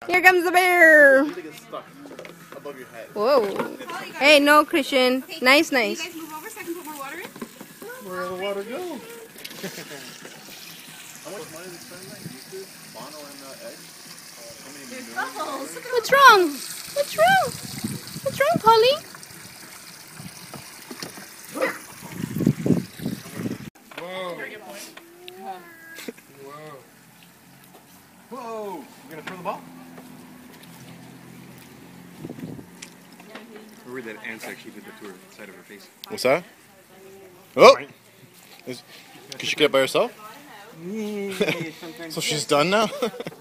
Here comes the bear. You get stuck above your head. Whoa. Hey, no, Christian. Nice, nice. Can you guys move over so I can put more water in? Where did the water go? How much money did they spend on YouTube? Bono and eggs? There's bubbles. What's wrong? What's wrong? What's wrong, Polly? Whoa. Whoa. Whoa. You gonna throw the ball? Remember that ants actually did the tour side of her face. What's that? Oh! Could she get it by herself? So she's done now?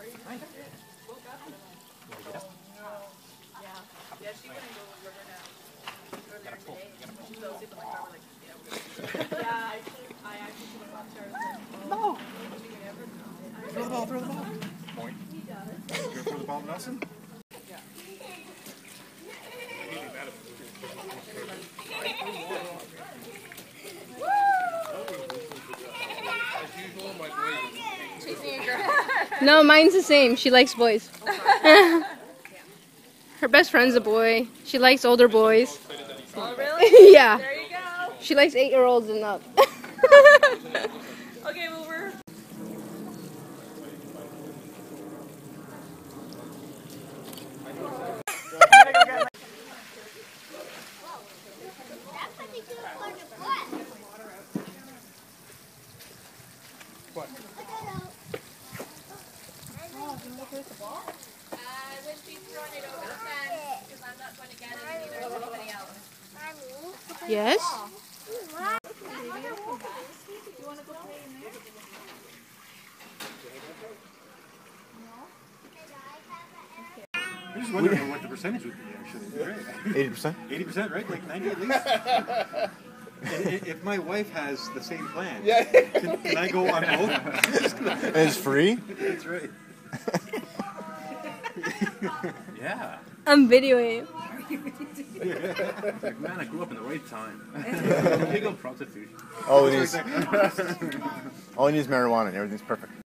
No! Throw the ball, throw the ball. Point. You gonna throw the ball, Nelson? No, mine's the same. She likes boys. Her best friend's a boy. She likes older boys. Oh, really? Yeah. There you go. She likes 8-year-olds and up. Okay, well, we're... What? I wish you'd thrown it over the fence, because I'm not going to get it, and neither is anybody else. Yes? I just wondering what the percentage would be, actually. 80%? 80%, right? Like 90 at least? And if my wife has the same plan, can I go on both? And it's free? That's right. Yeah. I'm videoing. Like, man, I grew up in the right time. Legal prostitution. All he needs is marijuana and everything's perfect.